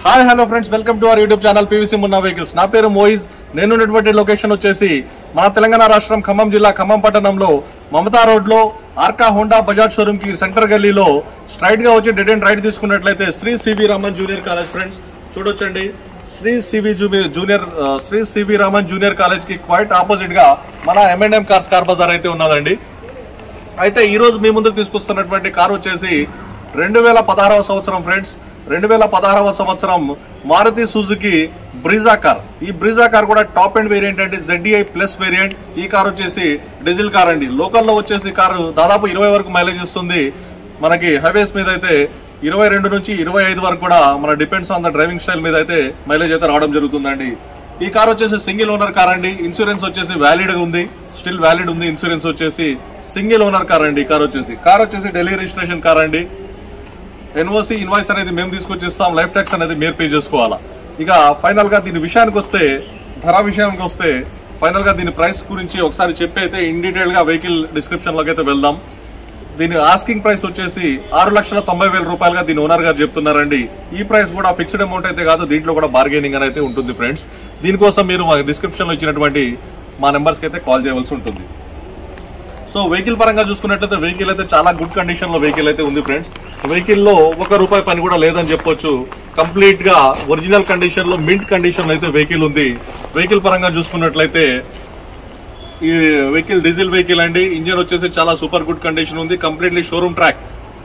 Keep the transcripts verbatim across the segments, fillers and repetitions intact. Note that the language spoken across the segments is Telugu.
Hi hello friends, welcome to our YouTube channel PVC Munna vehicles. నా పేరు మోయిజ్. నేనున్నటువంటి లొకేషన్ వచ్చేసి మన తెలంగాణ రాష్ట్రం ఖమ్మం జిల్లా ఖమ్మం పట్టణంలో మమతా రోడ్ లో ఆర్కా హోండా బజాజ్ షోరూమ్ కి సెంటర్ గల్లీలో స్ట్రైట్ గా వచ్చి డెడ్ అండ్ రైట్ తీసుకున్నట్లయితే Shri CV Raman junior college friends చూడొచ్చండి. Shri CV junior Shri CV Raman junior college కి క్వైట్ ఆపోజిట్ గా మన M and M cars car bazaar అయితే ఉన్నదండి. అయితే ఈ రోజు మీ ముందుకు తీసుకొస్తున్నటువంటి కార్ వచ్చేసి రెండు వేల పదహారవ సంవత్సరం ఫ్రెండ్స్ రెండు వేల పదహారవ సంవత్సరం మారుతి సుజుకి బ్రీజా కార్. ఈ బ్రీజా కార్ కూడా టాప్ అండ్ వేరియంట్ అండి, జెడ్డీఐ ప్లస్ వేరియంట్. ఈ కార్ వచ్చేసి డీజిల్ కార్ అండి. లోకల్లో వచ్చేసి కారు దాదాపు ఇరవై వరకు మైలేజ్ ఇస్తుంది. మనకి హైవేస్ మీద అయితే ఇరవై రెండు నుంచి ఇరవై ఐదు వరకు కూడా మన depends on the driving style మీద అయితే మైలేజ్ అయితే రావడం జరుగుతుందండి. ఈ కార్ వచ్చేసి సింగిల్ ఓనర్ కార్ అండి. ఇన్సూరెన్స్ వచ్చేసి వ్యాలిడ్ ఉంది, స్టిల్ వ్యాలిడ్ ఉంది. ఇన్సూరెన్స్ వచ్చేసి సింగిల్ ఓనర్ కార్ అండి. ఈ కార్ వచ్చేసి కార్ వచ్చేసి ఢిల్లీ రిజిస్ట్రేషన్ కార్ అండి. ఎన్ఓసి ఇన్వాయిస్ అనేది మేము తీసుకొచ్చి ఇస్తాం, లైఫ్ ట్యాక్స్ అనేది మీరు పే చేసుకోవాలా. ఇక ఫైనల్ గా దీని విషయానికి వస్తే, ధర విషయానికి వస్తే ఫైనల్ గా దీని ప్రైస్ గురించి ఒకసారి చెప్పి అయితే ఇన్ డీటెయిల్ గా వెహికల్ డిస్క్రిప్షన్ లోకి అయితే వెళ్దాం. దీని ఆస్కింగ్ ప్రైస్ వచ్చేసి ఆరు లక్షల తొంభై వేల రూపాయలుగా దీని ఓనర్ గారు చెప్తున్నారండి. ఈ ప్రైస్ కూడా ఫిక్స్డ్ అమౌంట్ అయితే కాదు, దీంట్లో కూడా బార్గెనింగ్ అని అయితే ఉంటుంది ఫ్రెండ్స్. దీనికోసం మీరు మా డిస్క్రిప్షన్ లో ఇచ్చినటువంటి మా నెంబర్స్ కి అయితే కాల్ చేయవలసి ఉంటుంది. సో వెహికల్ పరంగా చూసుకున్నట్లయితే వెహికల్ అయితే చాలా గుడ్ కండిషన్ లో వెహికల్ అయితే ఉంది ఫ్రెండ్స్. వెహికల్ లో ఒక రూపాయి పని కూడా లేదని చెప్పొచ్చు. కంప్లీట్ గా ఒరిజినల్ కండిషన్ లో, మింట్ కండిషన్ లో అయితే వెహికల్ ఉంది. వెహికల్ పరంగా చూసుకున్నట్లయితే ఈ వెహికల్ డీజిల్ వెహికల్ అండి. ఇంజిన్ వచ్చేసి చాలా సూపర్ గుడ్ కండిషన్ ఉంది. కంప్లీట్లీ షోరూమ్ ట్రాక్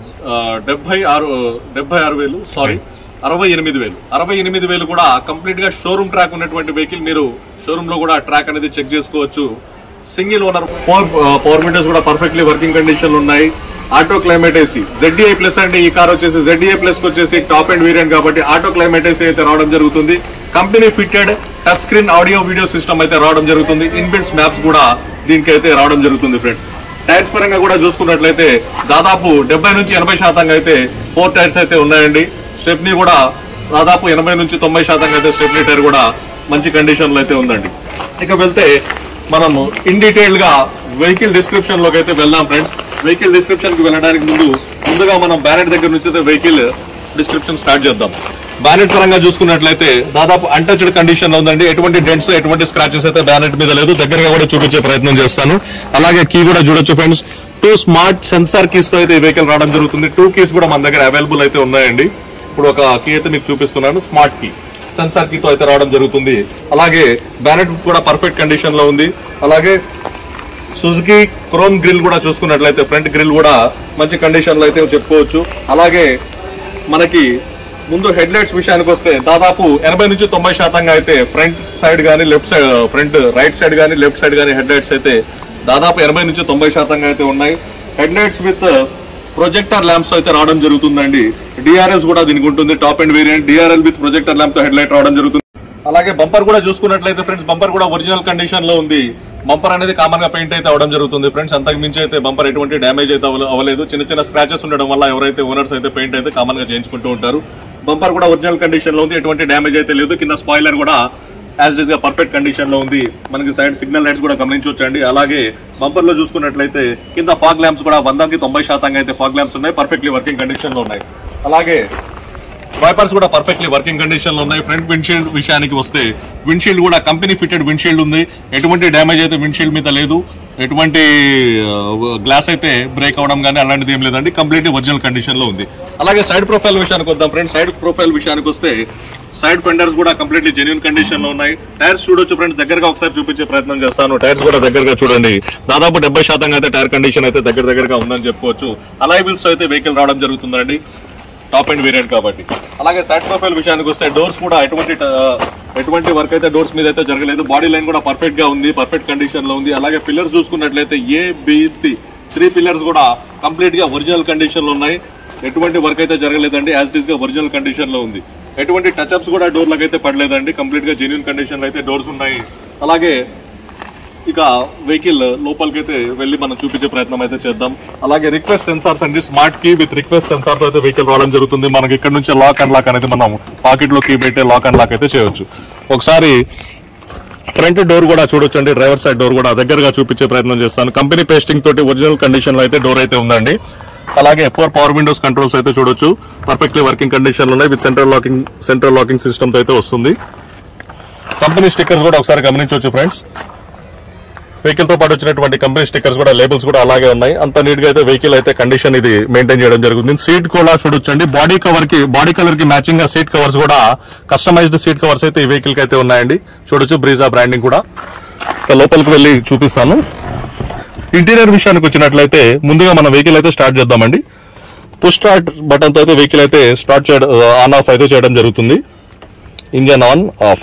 డెబ్బై ఆరు డెబ్బై ఆరు వేలు సారీ అరవై ఎనిమిది వేలు అరవై ఎనిమిది వేలు కూడా కంప్లీట్ గా షోరూమ్ ట్రాక్ ఉన్నటువంటి వెహికల్. మీరు షోరూమ్ లో కూడా ట్రాక్ అనేది చెక్ చేసుకోవచ్చు. Single owner. Power power windows కూడా పర్ఫెక్ట్లీ వర్కింగ్ కండిషన్ ఉన్నాయి. Auto climate AC ZDI plus అండి. ఈ కార్ వచ్చేసి జెడ్డీఐ ప్లస్ వచ్చేసి టాప్ అండ్ వేరియంట్ కాబట్టి ఆటో క్లైమేట్ ఏసీ అయితే రావడం జరుగుతుంది. Company fitted touch screen audio video system అయితే రావడం జరుగుతుంది. ఇన్బిల్ట్స్ మ్యాప్స్ కూడా దీనికి అయితే రావడం జరుగుతుంది ఫ్రెండ్స్. టైర్స్ పరంగా కూడా చూసుకున్నట్లయితే దాదాపు డెబ్బై నుంచి ఎనభై శాతంగా అయితే ఫోర్ టైర్స్ అయితే ఉన్నాయండి. స్టెప్నీ కూడా దాదాపు ఎనభై నుంచి తొంభై శాతంగా అయితే స్టెప్నీ టైర్ కూడా మంచి కండిషన్ లో అయితే ఉందండి. ఇక వెళ్తే మనము ఇన్ డీటెయిల్ గా వెహికల్ డిస్క్రిప్షన్ లోకి అయితే వెళ్దాం ఫ్రెండ్స్. వెహికల్ డిస్క్రిప్షన్ కి వెళ్ళడానికి ముందు ముందుగా మనం బ్యానెట్ దగ్గర నుంచి అయితే వెహికల్ డిస్క్రిప్షన్ స్టార్ట్ చేద్దాం. బ్యానెట్ పరంగా చూసుకున్నట్లయితే దాదాపు అన్టచ్డ్ కండిషన్ లో ఉందండి. ఎటువంటి డెంట్స్, ఎటువంటి స్క్రాచెస్ అయితే బ్యానెట్ మీద లేదు. దగ్గరగా కూడా చూపించే ప్రయత్నం చేస్తాను. అలాగే కీ కూడా చూడొచ్చు friends. Two smart sensor keys తో అయితే ఈ వెహికల్ రావడం జరుగుతుంది. టూ కీస్ కూడా మన దగ్గర అవైలబుల్ అయితే ఉన్నాయండి. ఇప్పుడు ఒక కీ అయితే మీకు చూపిస్తున్నాను. స్మార్ట్ కీ సెన్సార్ కీతో అయితే రావడం జరుగుతుంది. అలాగే బ్యానెట్ కూడా పర్ఫెక్ట్ కండిషన్ లో ఉంది. అలాగే సుజుకి క్రోమ్ గ్రిల్ కూడా చూసుకున్నట్లయితే ఫ్రంట్ గ్రిల్ కూడా మంచి కండిషన్ లో అయితే చెప్పుకోవచ్చు. అలాగే మనకి ముందు హెడ్ లైట్స్ విషయానికి వస్తే దాదాపు ఎనభై నుంచి తొంభై శాతంగా అయితే ఫ్రంట్ సైడ్ గానీ left side front right side గానీ లెఫ్ట్ సైడ్ గానీ హెడ్ లైట్స్ అయితే దాదాపు ఎనభై నుంచి తొంభై శాతంగా అయితే ఉన్నాయి. Head lights with projector lamps అయితే రావడం జరుగుతుందండి. డిఆర్ఎల్స్ కూడా దీనికి ఉంటుంది. Top and variant DRL with projector lamp తో హెడ్ లైట్ రావడం జరుగుతుంది. అలాగే బంపర్ కూడా చూసుకున్నట్లయితే ఫ్రెండ్స్ బంపర్ కూడా ఒరిజినల్ కండిషన్ లో ఉంది. బంపర్ అనేది కామన్ గా పెయింట్ అయితే అవడం జరుగుతుంది ఫ్రెండ్స్. అంతకు మించి అయితే బంపర్ ఎటువంటి డ్యామేజ్ అయితే అవ్వలేదు. చిన్న చిన్న స్క్రాచెస్ ఉండడం వల్ల ఎవరైతే ఓనర్స్ అయితే పెయింట్ అయితే కామన్ గా చేయించుకుంటూ ఉంటారు. బంపర్ కూడా ఒరిజినల్ కండిషన్ లో ఉంది. ఎటువంటి డ్యామేజ్ అయితే లేదు. కింద స్పాయిలర్ కూడా యాజ్ ఇస్ గా పర్ఫెక్ట్ కండిషన్ లో ఉంది. మనకి సైడ్ సిగ్నల్ లైట్స్ కూడా గమనించవచ్చండి. అలాగే బంపర్ లో చూసుకున్నట్లయితే కింద ఫాగ్ ల్యాంప్స్ కూడా వందకి తొంభై శాతంగా అయితే ఫాగ్ ల్యాంప్స్ ఉన్నాయి. పర్ఫెక్ట్లీ వర్కింగ్ కండిషన్ లో ఉన్నాయి. అలాగే వైపర్స్ కూడా పర్ఫెక్ట్లీ వర్కింగ్ కండిషన్ లో ఉన్నాయి. ఫ్రంట్ విండ్షీల్డ్ విషయానికి వస్తే విండ్షీల్డ్ కూడా కంపెనీ ఫిట్టెడ్ విండ్షీల్డ్ ఉంది. ఎటువంటి డ్యామేజ్ అయితే విండ్షీల్డ్ మీద లేదు. ఎటువంటి గ్లాస్ అయితే బ్రేక్ అవడం కానీ అలాంటిది ఏం లేదండి. కంప్లీట్లీ ఒరిజినల్ కండిషన్ లో ఉంది. అలాగే సైడ్ ప్రొఫైల్ విషయానికి వద్దాం ఫ్రెండ్స్. సైడ్ ప్రొఫైల్ విషయానికి వస్తే సైడ్ ఫెండర్స్ కూడా కంప్లీట్లీ జెన్యూన్ కండిషన్ లో ఉన్నాయి. టైర్స్ చూడొచ్చు ఫ్రెండ్స్. దగ్గరగా ఒకసారి చూపించే ప్రయత్నం చేస్తాను. టైర్స్ కూడా దగ్గరగా చూడండి. దాదాపు డెబ్బై శాతంగా అయితే టైర్ కండిషన్ అయితే దగ్గర దగ్గరగా ఉందని చెప్పుకోవచ్చు. అలాయ్ వీల్స్ అయితే వెహికల్ రావడం జరుగుతుందండి, టాప్ అండ్ వేరియంట్ కాబట్టి. అలాగే సైడ్ ప్రొఫైల్ విషయానికి వస్తే డోర్స్ కూడా ఎటువంటి ఎటువంటి వర్క్ అయితే డోర్స్ మీద అయితే జరగలేదు. బాడీ లైన్ కూడా పర్ఫెక్ట్ గా ఉంది, పర్ఫెక్ట్ కండిషన్ లో ఉంది. అలాగే పిల్లర్స్ చూసుకున్నట్లయితే ఏబిసి త్రీ పిల్లర్స్ కూడా కంప్లీట్ గా ఒరిజినల్ కండిషన్ లో ఉన్నాయి. ఎటువంటి వర్క్ అయితే జరగలేదండి. యాజ్ ఇట్ ఈస్ గా ఒరిజినల్ కండిషన్ లో ఉంది. ఎటువంటి టచ్అప్స్ కూడా డోర్లకు అయితే పడలేదండి. కంప్లీట్ గా జెన్యూన్ కండిషన్ లో అయితే డోర్స్ ఉన్నాయి. అలాగే ఇక వెహికల్ లోపలికి అయితే వెళ్ళి మనం చూపించే ప్రయత్నం అయితే చేద్దాం. అలాగే రిక్వెస్ట్ సెన్సార్స్ అండి. Smart key with request sensor తో అయితే వెహికల్ రావడం జరుగుతుంది. మనకి ఇక్కడ నుంచి లాక్ అండ్ లాక్ అనేది మనం పాకెట్ లో కీ పెట్టే లాక్ అండ్ లాక్ అయితే చేయొచ్చు. ఒకసారి ఫ్రంట్ డోర్ కూడా చూడొచ్చండి. డ్రైవర్ సైడ్ డోర్ కూడా దగ్గరగా చూపించే ప్రయత్నం చేస్తాను. కంపెనీ పేస్టింగ్ తోటి ఒరిజినల్ కండిషన్ లో అయితే డోర్ అయితే ఉందండి. అలాగే ఫోర్ పవర్ విండోస్ కంట్రోల్స్ అయితే చూడొచ్చు, పర్ఫెక్ట్లీ వర్కింగ్ కండిషన్లు ఉన్నాయి. With central locking central locking system అయితే వస్తుంది. కంపెనీ స్టిక్కర్స్ కూడా ఒకసారి గమనించవచ్చు ఫ్రెండ్స్. వెహికల్ తో పాటు వచ్చినటువంటి కంపెనీ స్టిక్కర్స్ కూడా, లేబుల్స్ కూడా అలాగే ఉన్నాయి. అంత నీట్ గా అయితే వెహికల్ అయితే కండిషన్ ఇది మెయింటైన్ చేయడం జరుగుతుంది. సీట్ కూడా చూడొచ్చండి, బాడీ కవర్ కి బాడీ కలర్ కి మ్యాచింగ్ గా సీట్ కవర్స్ కూడా కస్టమైజ్డ్ సీట్ కవర్స్ అయితే ఈ వెహికల్ కి అయితే ఉన్నాయండి. చూడొచ్చు బ్రీజా బ్రాండింగ్ కూడా. లోపలికి వెళ్ళి చూపిస్తాను. ఇంటీరియర్ విషయానికి వచ్చినట్లయితే ముందుగా మన వెహికల్ అయితే స్టార్ట్ చేద్దామండి. పుష్ స్టార్ట్ బటన్ తో అయితే వెహికల్ అయితే స్టార్ట్ చేయడం ఆన్ ఆఫ్ అయితే చేయడం జరుగుతుంది. Engine on off,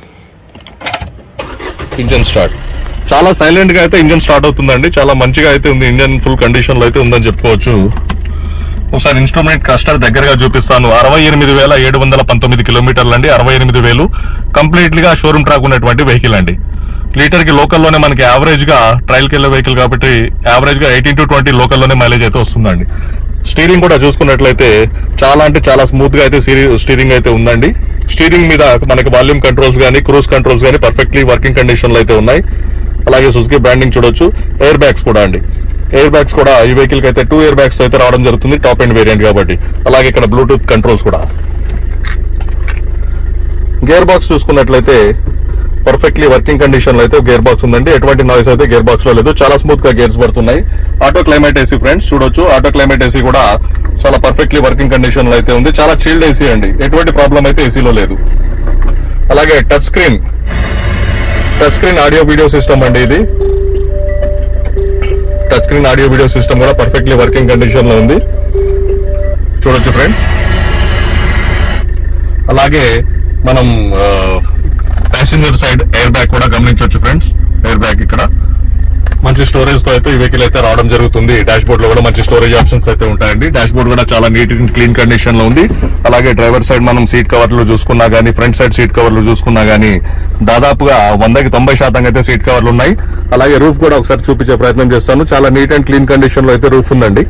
engine start. చాలా సైలెంట్ గా అయితే ఇంజన్ స్టార్ట్ అవుతుందండి. చాలా మంచిగా అయితే ఉంది, ఇంజన్ ఫుల్ కండిషన్ లో అయితే ఉందని చెప్పుకోవచ్చు. ఒకసారి ఇన్స్ట్రుమెంట్ క్లస్టర్ దగ్గరగా చూపిస్తాను. అరవై ఎనిమిది వేల ఏడు వందల పంతొమ్మిది కిలోమీటర్లు అండి. అరవై ఎనిమిది వేలు కంప్లీట్లీగా షోరూమ్ ట్రాక్ ఉన్నటువంటి వెహికల్ అండి. లీటర్ కి లోకల్లోనే మనకి యావరేజ్ గా ట్రయల్కి వెళ్ళే వెహికల్ కాబట్టి యావరేజ్ గా ఎయిటీన్ టు ట్వంటీ లోకల్లోనే మైలేజ్ అయితే వస్తుందండి. స్టీరింగ్ కూడా చూసుకున్నట్లయితే చాలా అంటే చాలా స్మూత్ గా అయితే స్టీరింగ్ అయితే ఉందండి. స్టీరింగ్ మీద మనకి వాల్యూమ్ కంట్రోల్స్ కానీ క్రూజ్ కంట్రోల్స్ కానీ పర్ఫెక్ట్లీ వర్కింగ్ కండిషన్ లో అయితే ఉన్నాయి. అలాగే సుజుకి బ్రాండింగ్ చూడొచ్చు. ఎయిర్ బ్యాగ్స్ కూడా అండి, ఎయిర్ బ్యాగ్స్ కూడా ఈ వెహికల్ కి అయితే టూ ఎయిర్ బ్యాగ్స్ అయితే రావడం జరుగుతుంది, టాప్ ఎండ్ వేరియంట్ కాబట్టి. అలాగే ఇక్కడ బ్లూటూత్ కంట్రోల్స్ కూడా. గేర్ బాక్స్ చూసుకున్నట్లయితే పర్ఫెక్ట్లీ వర్కింగ్ కండిషన్ లో అయితే గేర్ బాక్స్ ఉందండి. ఎటువంటి నాయిస్ అయితే గేర్ బాక్స్ లో లేదు. చాలా స్మూత్ గా గేర్స్ పడుతున్నాయి. ఆటో క్లైమేట్ ఏసీ ఫ్రెండ్స్ చూడొచ్చు. ఆటో క్లైమేట్ ఏసీ కూడా చాలా పర్ఫెక్ట్లీ వర్కింగ్ కండిషన్ లో అయితే ఉంది. చాలా చిల్డ్ ఏసీ అండి, ఎటువంటి ప్రాబ్లం అయితే ఏసీలో లేదు. అలాగే touch screen touch screen audio video system అండి. ఇది touch screen audio video system కూడా పర్ఫెక్ట్లీ వర్కింగ్ కండిషన్ లో ఉంది, చూడొచ్చు ఫ్రెండ్స్. అలాగే మనం ప్యాసింజర్ సైడ్ ఎయిర్ బ్యాగ్ కూడా గమనించవచ్చు ఫ్రెండ్స్. ఎయిర్ బ్యాగ్ ఇక్కడ మంచి స్టోరేజ్ తో అయితే ఈ వెహికల్ అయితే రావడం జరుగుతుంది. డాష్ బోర్డ్ లో కూడా మంచి స్టోరేజ్ ఆప్షన్స్ అయితే ఉంటాయండి. డాష్ బోర్డ్ కూడా చాలా నీట్ అండ్ క్లీన్ కండిషన్ లో ఉంది. అలాగే డ్రైవర్ సైడ్ మనం సీట్ కవర్లు చూసుకున్నా గానీ, ఫ్రంట్ సైడ్ సీట్ కవర్లు చూసుకున్నా గానీ దాదాపుగా వందకి తొంభై శాతం అయితే సీట్ కవర్లు ఉన్నాయి. అలాగే రూఫ్ కూడా ఒకసారి చూపించే ప్రయత్నం చేస్తాను. చాలా నీట్ అండ్ క్లీన్ కండిషన్ లో అయితే రూఫ్ ఉందండి,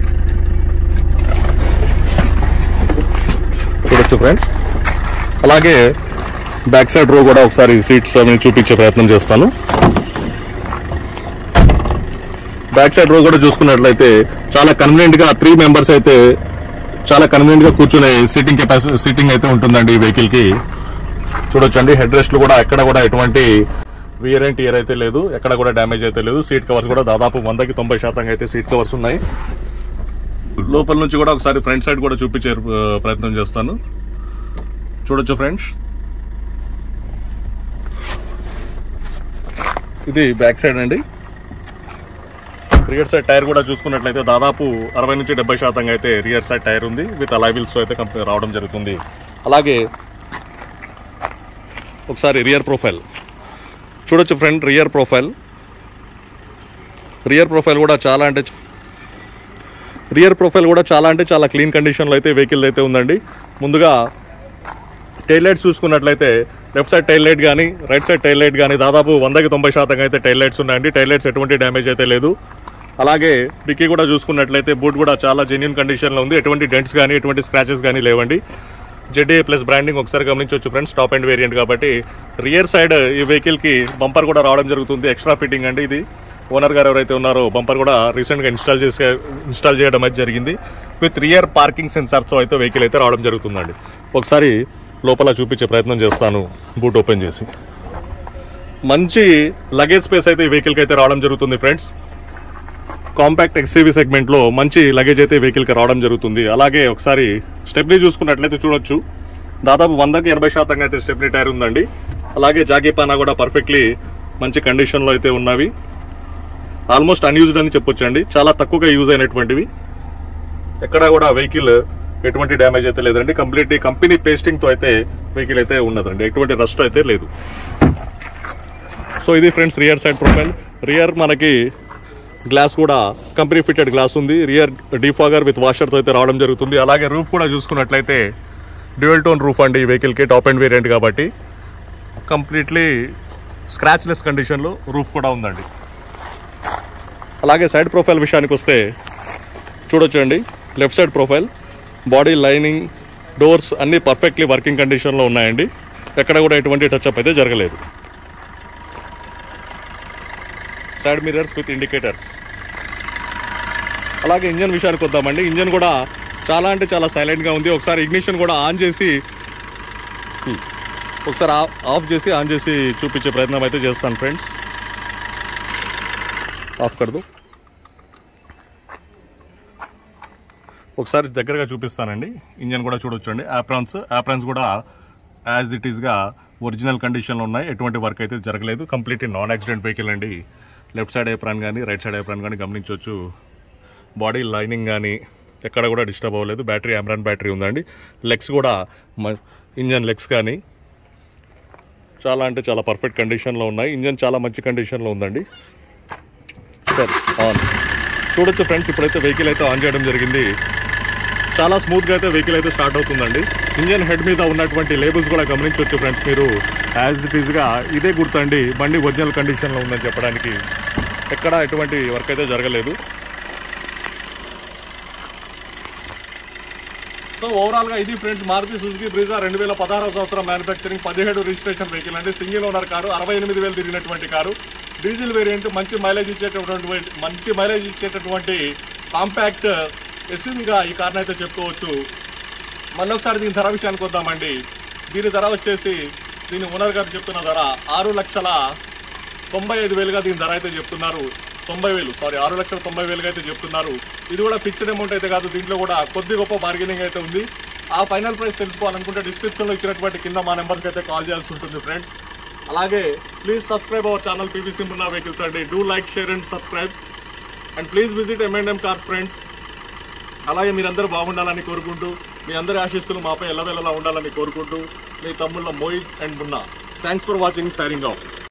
చూడొచ్చు ఫ్రెండ్స్. అలాగే బ్యాక్ సైడ్ రో కూడా ఒకసారి సీట్స్ అవి చూపించే ప్రయత్నం చేస్తాను. బ్యాక్ సైడ్ రో కూడా చూసుకున్నట్లయితే చాలా కన్వీనియంట్ గా త్రీ మెంబర్స్ అయితే చాలా కన్వీనియంట్ గా కూర్చునే సీటింగ్ కెపాసిటీ సీటింగ్ అయితే ఉంటుందండి ఈ వెహికల్ కి. చూడొచ్చండి, హెడ్ రెస్ట్ కూడా ఎక్కడ కూడా ఎటువంటి వియర్ అండ్ టియర్ అయితే లేదు, ఎక్కడ కూడా డ్యామేజ్ అయితే లేదు. సీట్ కవర్స్ కూడా దాదాపు వందకి తొంభై శాతం అయితే సీట్ కవర్స్ ఉన్నాయి. లోపల నుంచి కూడా ఒకసారి ఫ్రంట్ సైడ్ కూడా చూపించే ప్రయత్నం చేస్తాను. చూడొచ్చు ఫ్రెండ్స్, ఇది బ్యాక్ సైడ్ అండి. రియర్ సైడ్ టైర్ కూడా చూసుకున్నట్లయితే దాదాపు అరవై నుంచి డెబ్బై శాతంగా అయితే రియర్ సైడ్ టైర్ ఉంది. విత్ అలాయ్ వీల్స్ అయితే కంపెనీ రావడం జరుగుతుంది. అలాగే ఒకసారి రియర్ ప్రొఫైల్ చూడొచ్చు friend. Rear profile rear profile కూడా చాలా అంటే రియర్ ప్రొఫైల్ కూడా చాలా అంటే చాలా క్లీన్ కండిషన్లో అయితే వెహికల్ అయితే ఉందండి. ముందుగా టైల్ లైట్స్ చూసుకున్నట్లయితే లెఫ్ట్ సైడ్ టైల్ లైట్ కానీ రైట్ సైడ్ టైల్ లైట్ కానీ దాదాపు వందకి తొంభై శాతంగా అయితే టైల్ లైట్స్ ఉన్నాయండి. టైల్ లైట్స్ ఎటువంటి డ్యామేజ్ అయితే లేదు. అలాగే డిక్కీ కూడా చూసుకున్నట్లయితే బూట్ కూడా చాలా జెన్యూన్ కండిషన్లో ఉంది. ఎటువంటి డెంట్స్ కానీ ఎటువంటి స్క్రాచెస్ కానీ లేవండి. జెడ్ఏ ప్లస్ బ్రాండింగ్ ఒకసారి గమనించవచ్చు ఫ్రెండ్స్, టాప్ అండ్ వేరియంట్ కాబట్టి. రియర్ సైడ్ ఈ వెహికల్కి బంపర్ కూడా రావడం జరుగుతుంది, ఎక్స్ట్రా ఫిట్టింగ్ అండి. ఇది ఓనర్ గారు ఎవరైతే ఉన్నారో బంపర్ కూడా రీసెంట్గా ఇన్స్టాల్ చేసే ఇన్స్టాల్ చేయడం అయితే జరిగింది. విత్ రియర్ పార్కింగ్ సెన్సార్తో అయితే వెహికల్ అయితే రావడం జరుగుతుందండి. ఒకసారి లోపల చూపించే ప్రయత్నం చేస్తాను బూట్ ఓపెన్ చేసి. మంచి లగేజ్ స్పేస్ అయితే ఈ వెహికల్కి అయితే రావడం జరుగుతుంది ఫ్రెండ్స్. కాంపాక్ట్ ఎక్స్యూవీ సెగ్మెంట్లో మంచి లగేజ్ అయితే వెహికల్కి రావడం జరుగుతుంది. అలాగే ఒకసారి స్టెప్నీ చూసుకున్నట్లయితే చూడొచ్చు, దాదాపు వందకి ఎనభై శాతంగా అయితే స్టెప్నీ టైర్ ఉందండి. అలాగే జాగీపానా కూడా పర్ఫెక్ట్లీ మంచి కండిషన్లో అయితే ఉన్నవి. ఆల్మోస్ట్ అన్యూజ్డ్ అని చెప్పొచ్చు అండి, చాలా తక్కువగా యూజ్ అయినటువంటివి. ఎక్కడ కూడా వెహికల్ ఎటువంటి డ్యామేజ్ అయితే లేదండి. కంప్లీట్లీ కంపెనీ పేస్టింగ్తో అయితే వెహికల్ అయితే ఉన్నదండి, ఎటువంటి రస్ట్ అయితే లేదు. సో ఇది friends rear side profile. Rear మనకి గ్లాస్ కూడా కంపెనీ ఫిటెడ్ గ్లాస్ ఉంది. రియర్ డీఫాగర్ విత్ వాషర్తో అయితే రావడం జరుగుతుంది. అలాగే రూఫ్ కూడా చూసుకున్నట్లయితే డ్యూయల్ టోన్ రూఫ్ అండి ఈ వెహికల్కి, టాప్ అండ్ వేరియంట్ కాబట్టి కంప్లీట్లీ స్క్రాచ్లెస్ కండిషన్లో రూఫ్ కూడా ఉందండి. అలాగే సైడ్ ప్రొఫైల్ విషయానికి వస్తే చూడొచ్చు అండి, left side profile body lining doors అన్నీ పర్ఫెక్ట్లీ వర్కింగ్ కండిషన్లో ఉన్నాయండి. ఎక్కడ కూడా ఎటువంటి టచ్అప్ అయితే జరగలేదు. సైడ్ మిర్రర్స్ విత్ ఇండికేటర్స్ అలాగే ఇంజన్ విషయానికి వద్దామండి. ఇంజన్ కూడా చాలా అంటే చాలా సైలెంట్గా ఉంది. ఒకసారి ఇగ్నిషన్ కూడా ఆన్ చేసి ఒకసారి ఆఫ్ చేసి ఆన్ చేసి చూపించే ప్రయత్నం అయితే చేస్తాను ఫ్రెండ్స్. ఆఫ్ కడదు, ఒకసారి దగ్గరగా చూపిస్తానండి. ఇంజన్ కూడా చూడొచ్చండి. యాప్రాన్స్ యాప్రాన్స్ కూడా యాజ్ ఇట్ ఈస్గా ఒరిజినల్ కండిషన్లో ఉన్నాయి. ఎటువంటి వర్క్ అయితే జరగలేదు. కంప్లీట్ నాన్ యాక్సిడెంట్ వెహికల్ అండి. లెఫ్ట్ సైడ్ ఏప్రాన్ కానీ రైట్ సైడ్ ఏప్రాన్ కానీ గమనించవచ్చు. బాడీ లైనింగ్ కానీ ఎక్కడ కూడా డిస్టర్బ్ అవ్వలేదు. బ్యాటరీ అమ్రాన్ బ్యాటరీ ఉందండి. లెగ్స్ కూడా ఇంజన్ లెగ్స్ కానీ చాలా అంటే చాలా పర్ఫెక్ట్ కండిషన్లో ఉన్నాయి. ఇంజన్ చాలా మంచి కండిషన్లో ఉందండి. సార్ ఆన్ చూడొచ్చు ఫ్రెండ్స్. ఇప్పుడైతే వెహికల్ అయితే ఆన్ చేయడం జరిగింది. చాలా స్మూత్గా అయితే వెహికల్ అయితే స్టార్ట్ అవుతుందండి. ఇంజన్ హెడ్ మీద ఉన్నటువంటి లేబుల్స్ కూడా గమనించవచ్చు ఫ్రెండ్స్ మీరు. యాజ్ ఇట్ ఈస్గా ఇదే గుర్తండి బండి ఒరిజినల్ కండిషన్లో ఉందని చెప్పడానికి. ఎక్కడ ఎటువంటి వర్క్ అయితే జరగలేదు. సో ఓవరాల్గా ఇది ఫ్రెండ్స్ మారుతి సుజుకి బ్రీజా రెండు వేల పదహారవ సంవత్సరం మ్యానుఫ్యాక్చరింగ్ పదిహేడు రిజిస్ట్రేషన్ వెహికల్ అండి. సింగిల్ ఓనర్ కారు, అరవై ఎనిమిది వేలు తిరిగినటువంటి కారు, డీజిల్ వేరియంట్, మంచి మైలేజ్ ఇచ్చేటటువంటి మంచి మైలేజ్ ఇచ్చేటటువంటి కాంపాక్ట్ ఎస్యూవీగా ఈ కార్ని అయితే చెప్పుకోవచ్చు. మళ్ళీ ఒకసారి దీని ధర విషయానికి వద్దామండి. దీని ధర వచ్చేసి దీని ఓనర్ గారు చెప్తున్న ధర ఆరు లక్షల తొంభై ఐదు వేలుగా దీని ధర అయితే చెప్తున్నారు. తొంభై వేలు సారీ ఆరు లక్షల తొంభై వేలుగా అయితే చెప్తున్నారు. ఇది కూడా ఫిక్స్డ్ అమౌంట్ అయితే కాదు. దీంట్లో కూడా కొద్ది గొప్ప బార్గెనింగ్ అయితే ఉంది. ఆ ఫైనల్ ప్రైస్ తెలుసుకోవాలనుకుంటే డిస్క్రిప్షన్లో ఇచ్చినటువంటి కింద మా నెంబర్కి అయితే కాల్ చేయాల్సి ఉంటుంది ఫ్రెండ్స్. అలాగే please subscribe our channel PVC Munna vehicles అండి. Do like, share and subscribe and please visit M and M cars friends. అలాగే మీరందరూ బాగుండాలని కోరుకుంటూ, మీ అందరి ఆశీస్సులు మాపై ఎల్లవేళలా ఉండాలని కోరుకుంటూ, మీ తమ్ముళ్ళ Moiz and Munna. Thanks for watching. Signing of.